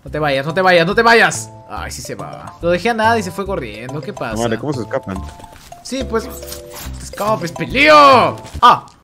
No te vayas, no te vayas, no te vayas. Ay, sí se va. Lo dejé a nada y se fue corriendo. ¿Qué pasa? Vale, ¿cómo se escapan? Sí, pues. Te escapes, peleo. Ah.